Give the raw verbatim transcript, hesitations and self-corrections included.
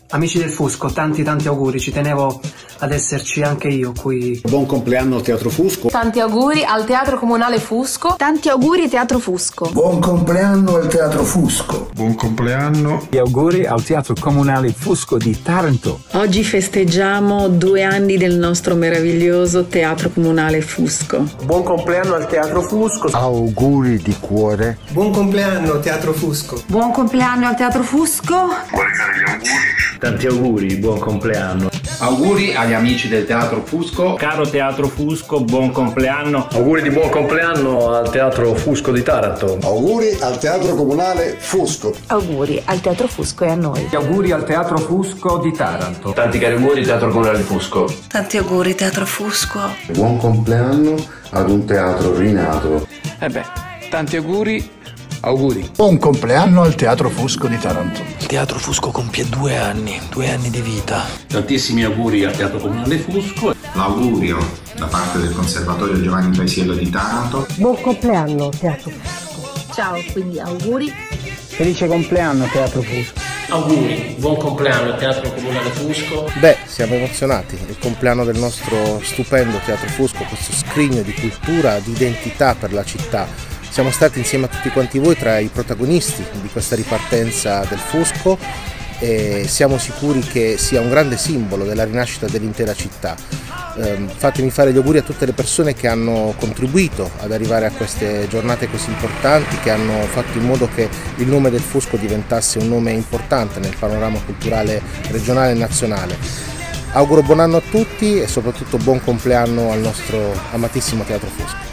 Amici del Fusco, tanti tanti auguri, ci tenevo ad esserci anche io qui. Buon compleanno al Teatro Fusco. Tanti auguri al Teatro Comunale Fusco. Tanti auguri Teatro Fusco. Buon compleanno al Teatro Fusco. Buon compleanno. Gli auguri al Teatro Comunale Fusco di Taranto. Oggi festeggiamo due anni del nostro meraviglioso Teatro Comunale Fusco. Buon compleanno al Teatro Fusco. Auguri di cuore. Buon compleanno Teatro Fusco. Buon compleanno al Teatro Fusco. Vuole fare gli auguri? Tanti auguri, buon compleanno. Auguri agli amici del Teatro Fusco. Caro Teatro Fusco, buon compleanno. Auguri di buon compleanno al Teatro Fusco di Taranto. Auguri al Teatro Comunale Fusco. Auguri al Teatro Fusco e a noi. Auguri al Teatro Fusco di Taranto. Tanti cari auguri Teatro Comunale Fusco. Tanti auguri Teatro Fusco. Buon compleanno ad un teatro rinato. Eh beh, tanti auguri. Auguri. Buon compleanno al Teatro Fusco di Taranto. Il Teatro Fusco compie due anni, due anni di vita. Tantissimi auguri al Teatro Comunale Fusco. L'augurio da parte del Conservatorio Giovanni Paisiello di Taranto. Buon compleanno Teatro Fusco. Ciao, quindi auguri. Felice compleanno Teatro Fusco. Auguri, buon compleanno Teatro Comunale Fusco. Beh, siamo emozionati, è il compleanno del nostro stupendo Teatro Fusco, questo scrigno di cultura, di identità per la città. Siamo stati insieme a tutti quanti voi tra i protagonisti di questa ripartenza del Fusco e siamo sicuri che sia un grande simbolo della rinascita dell'intera città. Eh, fatemi fare gli auguri a tutte le persone che hanno contribuito ad arrivare a queste giornate così importanti, che hanno fatto in modo che il nome del Fusco diventasse un nome importante nel panorama culturale regionale e nazionale. Auguro buon anno a tutti e soprattutto buon compleanno al nostro amatissimo Teatro Fusco.